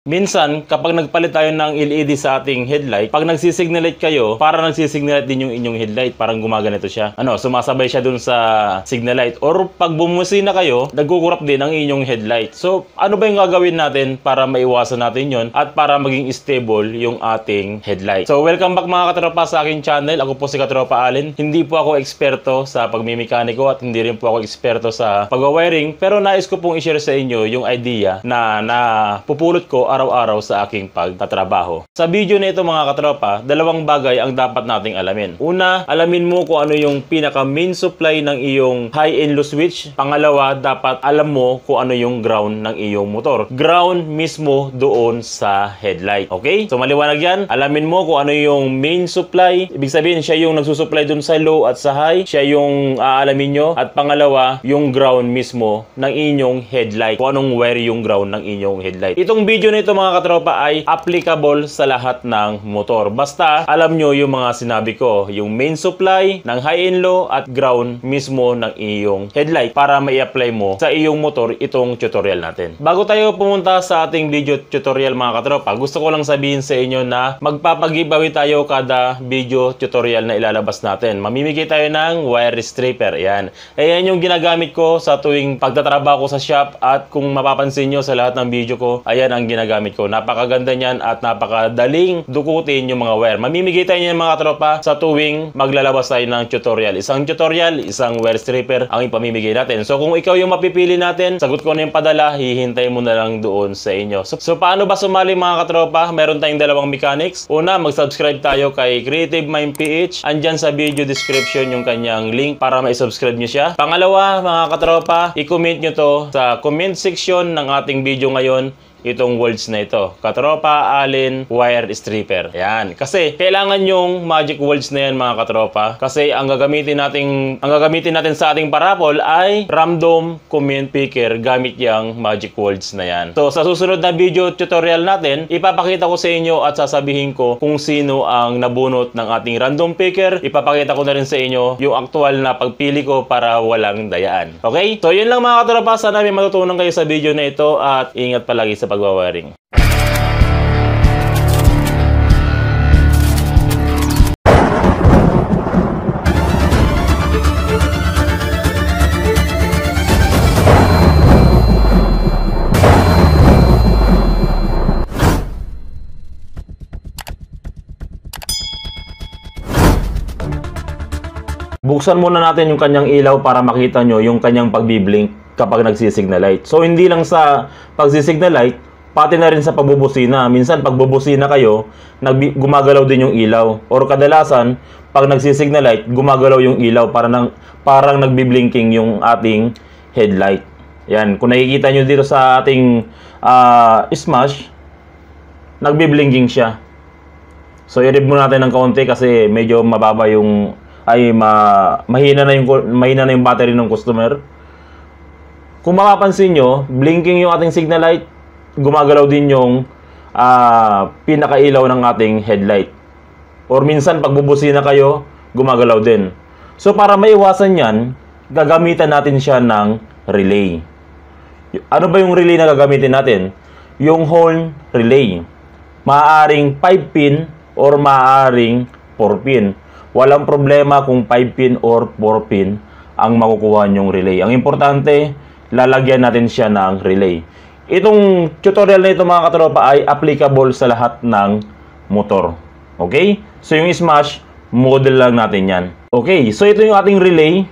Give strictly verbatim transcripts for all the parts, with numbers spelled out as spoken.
Minsan, kapag nagpalit tayo ng L E D sa ating headlight, pag nagsisignalite kayo, para nagsisignalite din yung inyong headlight. Parang gumaganito siya. Ano, sumasabay siya dun sa signalite. Or pag bumusina kayo, nagkukurap din ang inyong headlight. So, ano ba yung gagawin natin para maiwasan natin yon at para maging stable yung ating headlight? So, welcome back mga katropa sa aking channel. Ako po si Katropa Allen. Hindi po ako eksperto sa pagmimekaniko at hindi rin po ako eksperto sa pag-wiring. Pero nais ko pong i-share sa inyo yung idea na napupulot ko araw-araw sa aking pagtatrabaho. Sa video na ito mga katropa, dalawang bagay ang dapat nating alamin. Una, alamin mo kung ano yung pinaka main supply ng iyong high and low switch. Pangalawa, dapat alam mo kung ano yung ground ng iyong motor. Ground mismo doon sa headlight. Okay? So maliwanag yan. Alamin mo kung ano yung main supply. Ibig sabihin siya yung nagsusupply doon sa low at sa high. Siya yung aalamin nyo. At pangalawa, yung ground mismo ng inyong headlight. Kung anong wire yung ground ng inyong headlight. Itong video na ito mga katropa ay applicable sa lahat ng motor. Basta alam nyo yung mga sinabi ko, yung main supply ng high and low at ground mismo ng iyong headlight para mai-apply mo sa iyong motor itong tutorial natin. Bago tayo pumunta sa ating video tutorial mga katropa, gusto ko lang sabihin sa inyo na magpapag-giveaway tayo kada video tutorial na ilalabas natin. Mamimigay tayo ng wire stripper. Ayan. Ayan yung ginagamit ko sa tuwing pagtatrabaho ko sa shop at kung mapapansin nyo sa lahat ng video ko, ayan ang ginagamit gamit ko. Napakaganda niyan at napakadaling dukutin yung mga wire. Mamimigay tayo niyan mga tropa sa tuwing maglalabas tayo ng tutorial. Isang tutorial, isang wire stripper ang ipamimigay natin. So kung ikaw yung mapipili natin, sagot ko na yung padala, hihintay mo na lang doon sa inyo. So, so paano ba sumali mga katropa? Meron tayong dalawang mechanics. Una, mag-subscribe tayo kay Creative Mind P H. Andyan sa video description yung kanyang link para ma-subscribe nyo siya. Pangalawa mga katropa, i-comment nyo to sa comment section ng ating video ngayon. Itong words na ito. Katropa Allen Wire Stripper. Yan. Kasi kailangan yung magic words na yan mga katropa. Kasi ang gagamitin natin, ang gagamitin natin sa ating parapol ay random comment picker gamit yung magic words na yan. So sa susunod na video tutorial natin, ipapakita ko sa inyo at sasabihin ko kung sino ang nabunot ng ating random picker. Ipapakita ko na rin sa inyo yung aktual na pagpili ko para walang dayaan. Okay? So yun lang mga katropa. Sana may matutunan kayo sa video na ito at ingat palagi sa pagwawiring. Buksan muna natin yung kanyang ilaw para makita nyo yung kanyang pagbiblink kapag nagsisignalite. So hindi lang sa pagsisignalite, pati na rin sa pagbubusina. Minsan pagbubusina kayo, nag gumagalaw din yung ilaw. Or kadalasan, pag nagsisignalite, gumagalaw yung ilaw para nang, parang nagbiblinking yung ating headlight. Yan, kung nakikita nyo dito sa ating uh, smash, nagbiblinking siya. So i-remove natin ng kaunti kasi medyo mababa yung ay ma, mahina na yung mahina na yung battery ng customer. Kung mapapansin nyo, blinking yung ating signal light, gumagalaw din yung uh, pinakailaw ng ating headlight. Or minsan, pag bubusina kayo, gumagalaw din. So, para maiwasan yan, gagamitan natin siya ng relay. Ano ba yung relay na gagamitin natin? Yung horn relay. Maaaring five pin or maaaring four pin. Walang problema kung five pin or four pin ang makukuha nyong relay. Ang importante, lalagyan natin siya ng relay. Itong tutorial na ito mga katropa ay applicable sa lahat ng motor. Okay? So yung smash, model lang natin yan. Okay, so ito yung ating relay.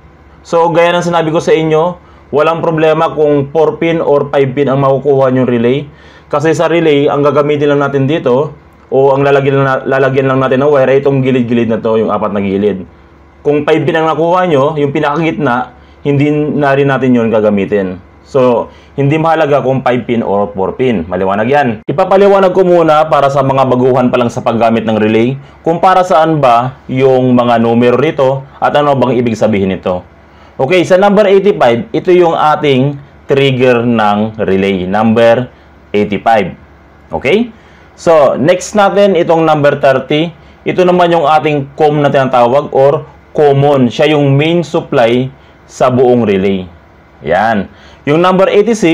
So gaya ng sinabi ko sa inyo, walang problema kung four pin or five pin ang makukuha nyong relay. Kasi sa relay, ang gagamitin lang natin dito, o ang lalagyan lang, lalagyan lang natin ng wire ay itong gilid-gilid na to, yung apat na gilid. Kung five pin ang nakuha nyo, yung pinakagitna, hindi na rin natin yun gagamitin. So, hindi mahalaga kung five pin or four pin. Maliwanag yan. Ipapaliwanag ko muna para sa mga baguhan pa lang sa paggamit ng relay, kung para saan ba yung mga numero rito at ano bang ibig sabihin nito. Okay, sa number eighty-five, ito yung ating trigger ng relay. Number eighty-five. Okay? So, next natin itong number thirty. Ito naman yung ating C O M na tinatawag or common. Siya yung main supply sa buong relay. Yan. Yung number eighty-six,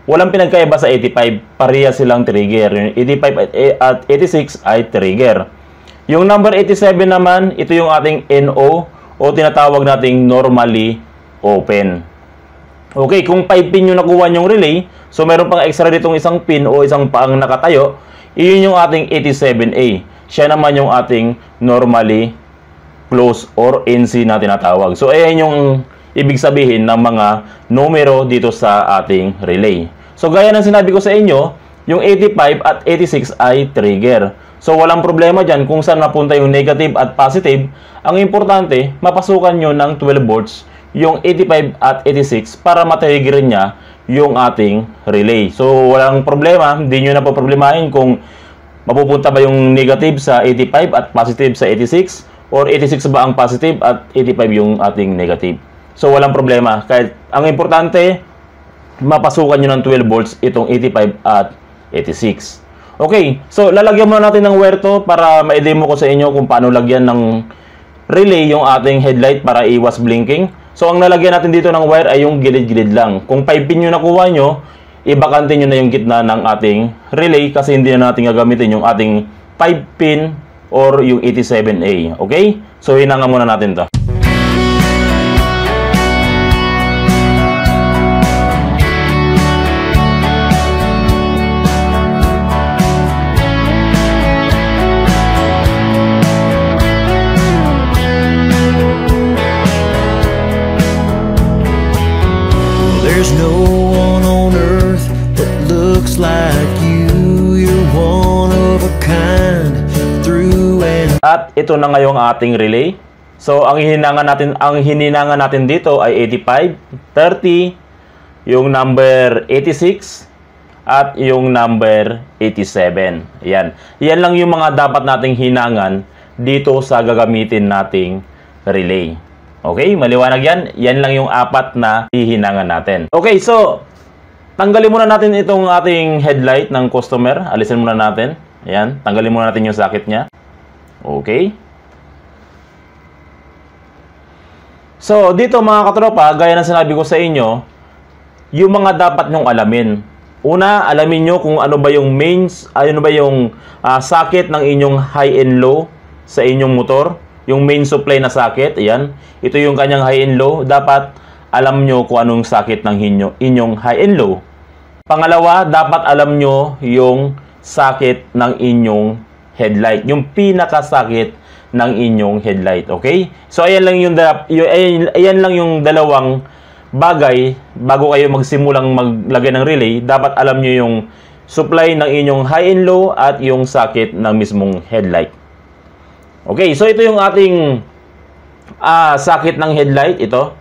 walang pinagkaiba sa eighty-five. Pareha silang trigger. Yung eighty-five at eighty-six ay trigger. Yung number eighty-seven naman, ito yung ating N O o tinatawag nating normally open. Okay, kung five pin yung nakuha yung relay, so meron pang extra ditong isang pin o isang paang nakatayo, iyon yung ating eighty-seven A. Siya naman yung ating normally close or N C na tinatawag. So ayan yung ibig sabihin ng mga numero dito sa ating relay. So gaya ng sinabi ko sa inyo, yung eighty-five at eighty-six ay trigger. So walang problema dyan kung saan napunta yung negative at positive. Ang importante, mapasukan nyo ng twelve volts yung eighty-five at eighty-six para matrigger niya yung ating relay. So walang problema, hindi nyo na po problemahin kung mapupunta ba yung negative sa eighty-five at positive sa eighty-six or eighty-six ba ang positive at eighty-five yung ating negative. So walang problema. Kahit ang importante, mapasukan nyo ng twelve volts itong eighty-five at eighty-six. Okay, so lalagyan muna natin ng wire to para ma-demo ko sa inyo kung paano lagyan ng relay yung ating headlight para iwas blinking. So ang lalagyan natin dito ng wire ay yung gilid-gilid lang. Kung five pin yung nakuha nyo, ibakante nyo na yung gitna ng ating relay kasi hindi na natin gagamitin yung ating five pin or yung eighty-seven A. Okay? So hinanga muna natin to. There's no one on earth that looks like you. You're one of a kind, through and... At ito na ngayong ating relay. So ang hininangan natin, ang hininangan natin dito ay eighty-five, thirty, yung number eighty-six at yung number eighty-seven. Yan. Yan lang yung mga dapat nating hinangan dito sa gagamitin nating relay. Okay, maliwanag yan. Yan lang yung apat na hihinangan natin. Okay, so tanggalin muna natin itong ating headlight ng customer. Alisin muna natin. Ayan, tanggalin muna natin yung socket niya. Okay. So, dito mga katropa, gaya ng sinabi ko sa inyo, yung mga dapat nyong alamin. Una, alamin nyo kung ano ba yung mains, ano ba yung uh, socket ng inyong high and low sa inyong motor. Yung main supply na socket, ayan. Ito yung kanyang high and low. Dapat alam nyo kung anong socket ng inyo, inyong high and low. Pangalawa, dapat alam nyo yung socket ng inyong headlight. Yung pinaka-socket ng inyong headlight. Okay? So, ayan lang yung, ayan, ayan lang yung dalawang bagay bago kayo magsimulang maglagay ng relay. Dapat alam nyo yung supply ng inyong high and low at yung socket ng mismong headlight. Okay, so ito yung ating uh, socket ng headlight. Ito.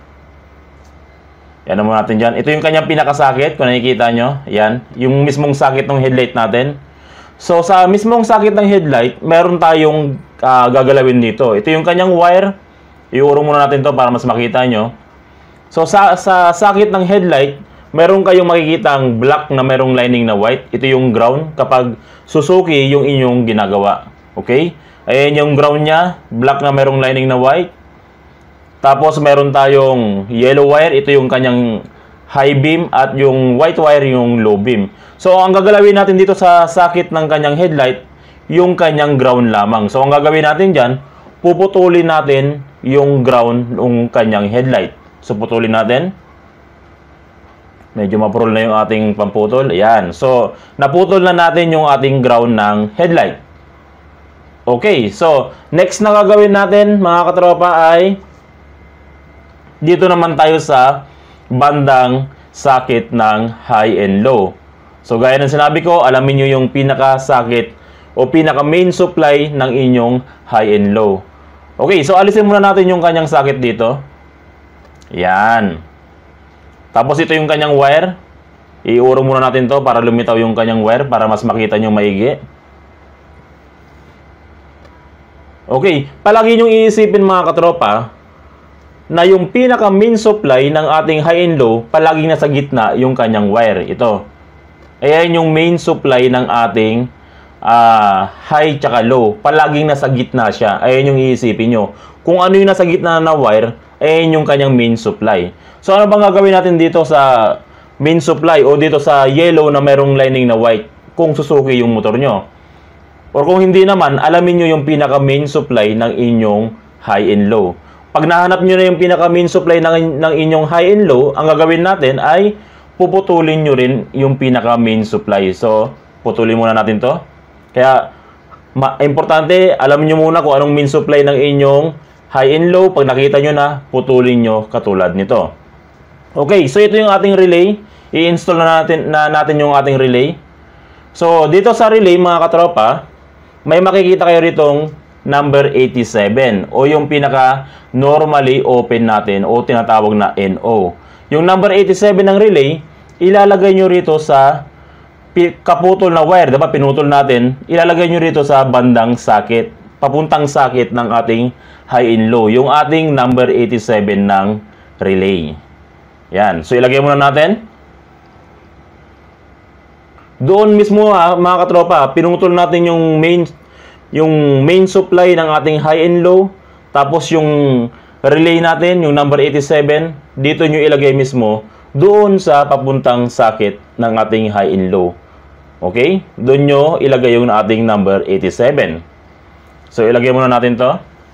Yan naman natin dyan. Ito yung kanyang pinaka-socket. Kung nakikita nyo. Yan. Yung mismong socket ng headlight natin. So, sa mismong socket ng headlight, meron tayong uh, gagalawin dito. Ito yung kanyang wire. Iurong muna natin to para mas makita nyo. So, sa, sa socket ng headlight, meron kayong makikitang black na merong lining na white. Ito yung ground kapag susuki yung inyong ginagawa. Okay? Ayan yung ground niya, black na merong lining na white. Tapos meron tayong yellow wire, ito yung kanyang high beam at yung white wire yung low beam. So ang gagalawin natin dito sa socket ng kanyang headlight, yung kanyang ground lamang. So ang gagawin natin dyan, puputulin natin yung ground ng kanyang headlight. So putulin natin. Medyo mapurol na yung ating pamputol. Ayan. So naputol na natin yung ating ground ng headlight. Okay, so next na gagawin natin mga katropa ay dito naman tayo sa bandang socket ng high and low. So gaya ng sinabi ko, alamin nyo yung pinaka-socket o pinaka-main supply ng inyong high and low. Okay, so alisin muna natin yung kanyang socket dito. Yan. Tapos ito yung kanyang wire. Iurong muna natin to para lumitaw yung kanyang wire para mas makita nyo maigi. Okay, palagi nyong iisipin mga katropa na yung pinaka main supply ng ating high and low palaging nasa gitna yung kanyang wire. Ito. Ayan yung main supply ng ating uh, high tsaka low. Palaging nasa gitna siya. Ayan yung iisipin nyo. Kung ano yung nasa gitna na wire, ayan yung kanyang main supply. So ano bang gagawin natin dito sa main supply o dito sa yellow na merong lining na white kung Suzuki yung motor nyo. Or kung hindi naman, alamin nyo yung pinaka main supply ng inyong high and low. Pag nahanap nyo na yung pinaka main supply ng, ng inyong high and low, ang gagawin natin ay puputulin nyo rin yung pinaka main supply. So, putulin muna natin to. Kaya, ma importante, alam nyo muna kung anong main supply ng inyong high and low. Pag nakita nyo na, putulin nyo katulad nito. Okay, so ito yung ating relay. I-install na natin, na natin yung ating relay. So, dito sa relay, mga katropa, may makikita kayo ritong number eighty-seven o yung pinaka normally open natin o tinatawag na N O. Yung number eighty-seven ng relay, ilalagay nyo rito sa kaputol na wire, diba? Pinutol natin, ilalagay nyo rito sa bandang socket, papuntang socket ng ating high and low, yung ating number eighty-seven ng relay. Yan, so ilagay muna natin. Doon mismo ha, mga katropa, pinutol natin yung main yung main supply ng ating high and low, tapos yung relay natin, yung number eighty-seven, dito nyo ilagay mismo doon sa papuntang socket ng ating high and low. Okay? Doon nyo ilagay yung ating number eighty-seven. So ilagay muna natin to.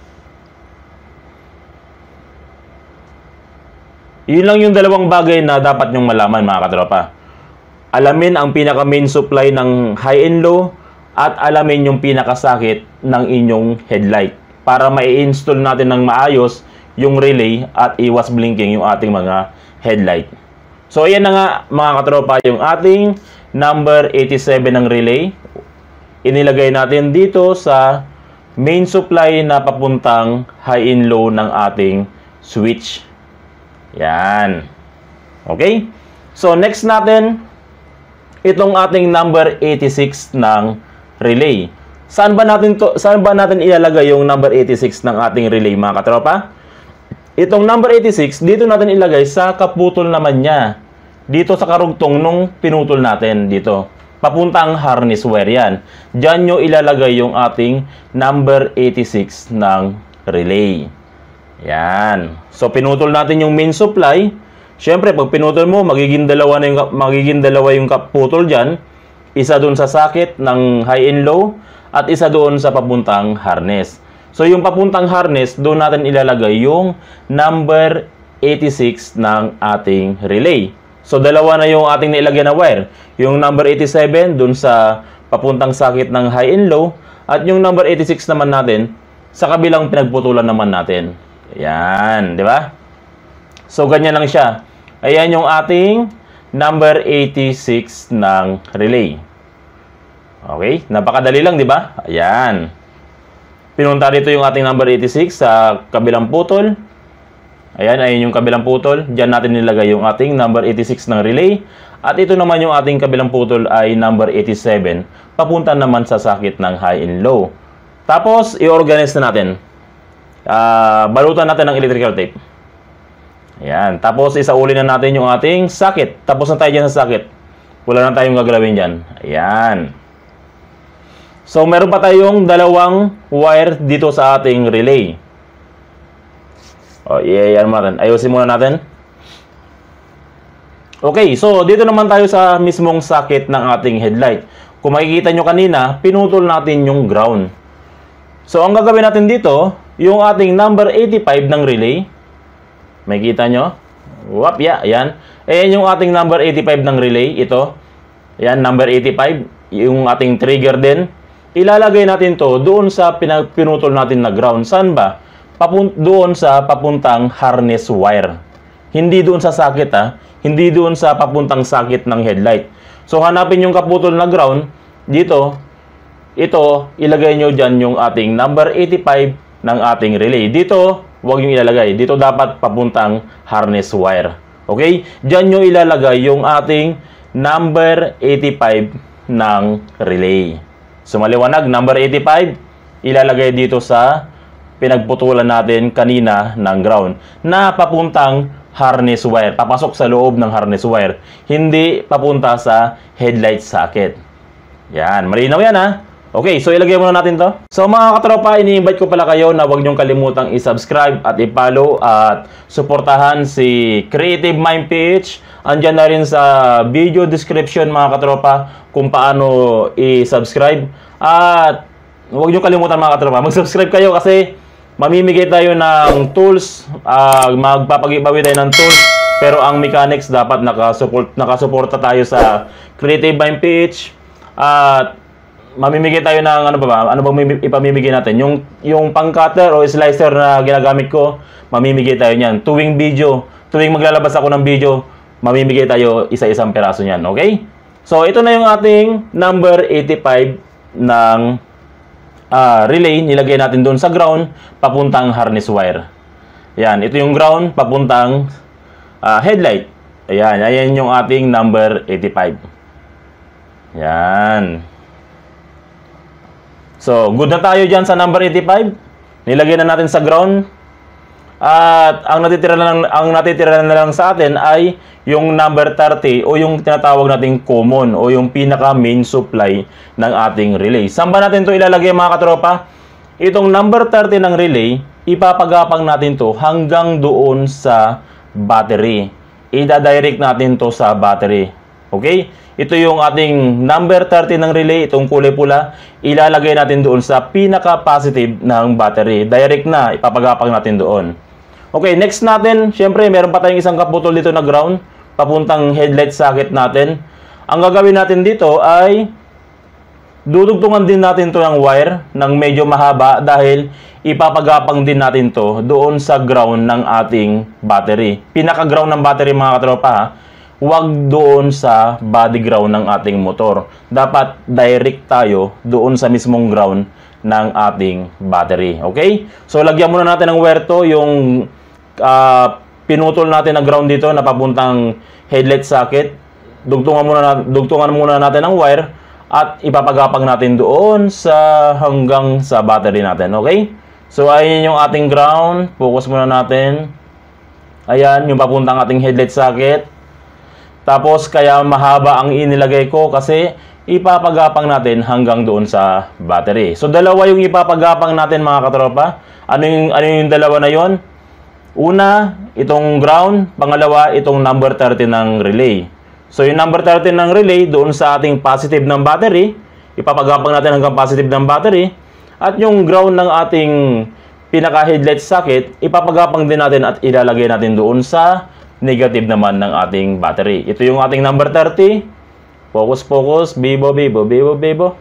Yun lang yung dalawang bagay na dapat nyong malaman, mga katropa. Alamin ang pinaka main supply ng high and low at alamin yung pinaka socket ng inyong headlight para mai-install natin ng maayos yung relay at iwas blinking yung ating mga headlight. So ayan na nga, mga katropa, yung ating number eighty-seven ng relay. Inilagay natin dito sa main supply na papuntang high and low ng ating switch. Yan. Okay? So next natin, itong ating number eighty-six ng relay. Saan ba natin to, saan ba natin ilalagay yung number eighty-six ng ating relay, mga katropa? Itong number eighty-six, dito natin ilagay sa kaputol naman niya. Dito sa karugtong nung pinutol natin dito. Papuntang harness wire yan. Diyan nyo ilalagay yung ating number eighty-six ng relay. Yan. So pinutol natin yung main supply. Siyempre, pag pinutol mo, magiging dalawa, na yung, magiging dalawa yung kaputol dyan. Isa doon sa socket ng high and low at isa doon sa papuntang harness. So, yung papuntang harness, doon natin ilalagay yung number eighty-six ng ating relay. So, dalawa na yung ating nailagyan na wire. Yung number eighty-seven doon sa papuntang socket ng high and low at yung number eighty-six naman natin sa kabilang pinagputulan naman natin. Yan, di ba? So, ganyan lang siya. Ayan yung ating number eighty-six ng relay. Okay? Napakadali lang, di ba? Ayan. Pinunta dito yung ating number eighty-six sa kabilang putol. Ayan, ayan yung kabilang putol. Diyan natin nilagay yung ating number eighty-six ng relay. At ito naman yung ating kabilang putol ay number eighty-seven. Papunta naman sa socket ng high and low. Tapos, i-organize na natin. Uh, balutan natin ng electrical tape. Ayan. Tapos, isauli na natin yung ating socket. Tapos na tayo dyan sa socket. Wala na tayong gagalawin dyan. Ayan. So, meron pa tayong dalawang wire dito sa ating relay. O, iyan mo natin. Ayusin muna natin. Okay. So, dito naman tayo sa mismong socket ng ating headlight. Kung makikita nyo kanina, pinutol natin yung ground. So, ang gagawin natin dito, yung ating number eighty-five ng relay. May kita nyo? Wap, yeah, ayan. Ayan yung ating number eighty-five ng relay. Ito. Ayan, number eighty-five. Yung ating trigger din. Ilalagay natin to doon sa pinutol natin na ground. Saan ba? Papun doon sa papuntang harness wire. Hindi doon sa socket, ha. Hindi doon sa papuntang socket ng headlight. So, hanapin yung kaputol na ground. Dito. Ito, ilagay nyo dyan yung ating number eighty-five ng ating relay. Dito, huwag yung ilalagay. Dito dapat papuntang harness wire. Okay? Diyan nyo ilalagay yung ating number eighty-five ng relay. So, maliwanag, number eighty-five, ilalagay dito sa pinagputulan natin kanina ng ground na papuntang harness wire. Papasok sa loob ng harness wire. Hindi papunta sa headlight socket. Yan. Malinaw yan, ha? Okay, so ilagay muna natin to. So mga katropa, ini-invite ko pala kayo na huwag niyong kalimutang i-subscribe at i-follow at suportahan si Creative Mind P H. Andyan na rin sa video description mga katropa kung paano i-subscribe. At huwag niyong kalimutan mga katropa, mag-subscribe kayo kasi mamimigay tayo ng tools, uh, magpapag-giveaway tayo ng tools. Pero ang mechanics dapat nakasupport, nakasuporta tayo sa Creative Mind P H. At mamimigay tayo ng ano ba ba? Ano bang ipamimigay natin? Yung yung pang-cutter o slicer na ginagamit ko, mamimigay tayo niyan. Tuwing video, tuwing maglalabas ako ng video, mamimigay tayo isa-isang peraso niyan, okay? So ito na yung ating number eighty-five ng uh, relay. Nilagay natin doon sa ground papuntang harness wire. Yan, ito yung ground papuntang uh, headlight. Ayan, ayan yung ating number eighty-five. Yan. So, good na tayo dyan sa number eighty-five. Nilagay na natin sa ground. At ang natitira na lang, ang natitira na lang sa atin ay yung number thirty o yung tinatawag nating common o yung pinaka main supply ng ating relay. Saan ba natin to ilalagay mga katropa? Itong number thirty ng relay, ipapagapang natin to hanggang doon sa battery. Ida-direct natin to sa battery. Okay? Ito yung ating number thirty ng relay, itong kulay pula, ilalagay natin doon sa pinaka-positive ng battery. Direct na, ipapagapang natin doon. Okay, next natin, syempre, meron pa tayong isang kaputol dito na ground, papuntang headlight socket natin. Ang gagawin natin dito ay, dudugtungan din natin to ng wire ng medyo mahaba dahil ipapagapang din natin to doon sa ground ng ating battery. Pinaka-ground ng battery mga katropa ha. Huwag doon sa body ground ng ating motor. Dapat direct tayo doon sa mismong ground ng ating battery. Okay? So, lagyan muna natin ng wire to, yung uh, pinutol natin na ground dito na papuntang headlight socket. Dugtungan muna, dugtungan muna natin ng wire at ipapagapang natin doon sa hanggang sa battery natin. Okay? So, ayan yung ating ground. Focus muna natin. Ayan, yung papuntang ating headlight socket. Tapos, kaya mahaba ang inilagay ko kasi ipapagapang natin hanggang doon sa battery. So, dalawa yung ipapagapang natin mga katropa. Ano yung, ano yung dalawa na yon? Una, itong ground. Pangalawa, itong number thirty ng relay. So, yung number thirty ng relay doon sa ating positive ng battery. Ipapagapang natin hanggang positive ng battery. At yung ground ng ating pinaka-headlight socket, ipapagapang din natin at ilalagay natin doon sa negative naman ng ating battery. Ito yung ating number thirty. Focus, focus. Bibo, bibo, bibo, bibo.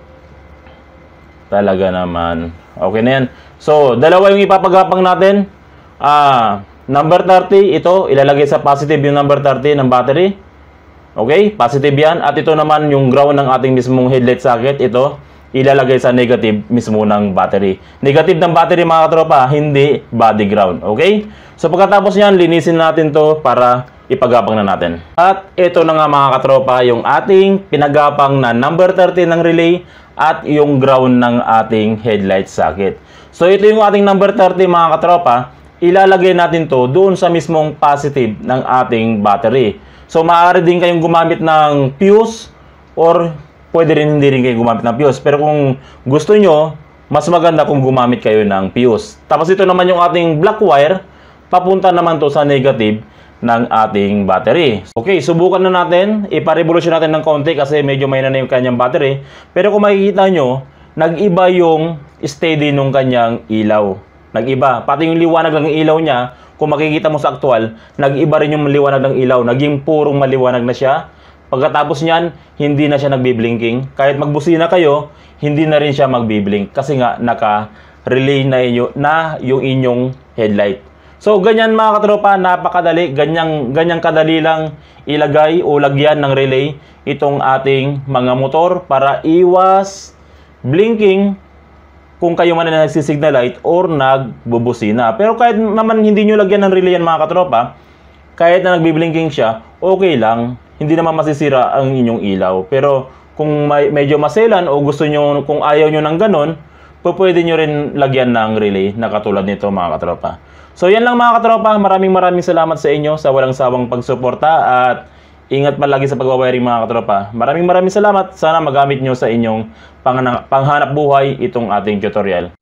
Talaga naman. Okay na yan. So, dalawa yung ipapagapang natin. Ah, number thirty, ito, ilalagay sa positive yung number thirty ng battery. Okay? Positive yan. At ito naman yung ground ng ating mismong headlight socket. Ito, ilalagay sa negative mismo ng battery. Negative ng battery mga katropa, hindi body ground. Okay? So pagkatapos yan, linisin natin to para ipagapang na natin. At ito na nga mga katropa, yung ating pinagapang na number thirty ng relay at yung ground ng ating headlight socket. So ito yung ating number thirty mga katropa, ilalagay natin to doon sa mismong positive ng ating battery. So maaari din kayong gumamit ng fuse or pwede rin hindi rin kayo gumamit ng fuse. Pero kung gusto nyo, mas maganda kung gumamit kayo ng fuse. Tapos ito naman yung ating black wire, papunta naman to sa negative ng ating battery. Okay, subukan na natin. Ipa-revolution natin ng konti kasi medyo may na yung kanyang battery. Pero kung makikita nyo, nag-iba yung steady nung kanyang ilaw. Nag-iba. Pati yung liwanag ng ilaw niya, kung makikita mo sa aktual, nag-iba rin yung liwanag ng ilaw. Naging purong maliwanag na siya. Pagkatapos niyan, hindi na siya nagbi-blinking. Kahit magbusina kayo, hindi na rin siya magbi-blink kasi nga naka-relay na, inyo, na yung inyong headlight. So, ganyan mga katropa, napakadali. Ganyang, ganyang kadali lang ilagay o lagyan ng relay itong ating mga motor para iwas blinking kung kayo man na nagsisignal light or nagbubusina. Pero kahit naman hindi nyo lagyan ng relay yan mga katropa, kahit na nagbi-blinking siya, okay lang. Hindi naman masisira ang inyong ilaw. Pero kung may, medyo maselan o gusto nyo, kung ayaw nyo ng ganon, pwede nyo rin lagyan ng relay na katulad nito mga katropa. So yan lang mga katropa, maraming maraming salamat sa inyo sa walang sawang pagsuporta at Ingat palagi sa pagwawiring mga katropa. Maraming maraming salamat. Sana magamit nyo sa inyong pang panghanap buhay itong ating tutorial.